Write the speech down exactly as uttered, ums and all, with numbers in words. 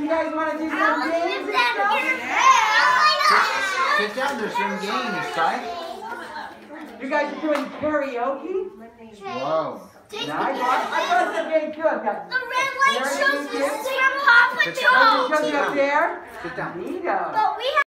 You guys want to do some games and stuff? Sit down, there's some games, right? You guys are doing karaoke? Whoa. Nice. I got some games too. I've got The red light shows the here. same Papa Shows Joe. you up there. Sit down. Neato. But we have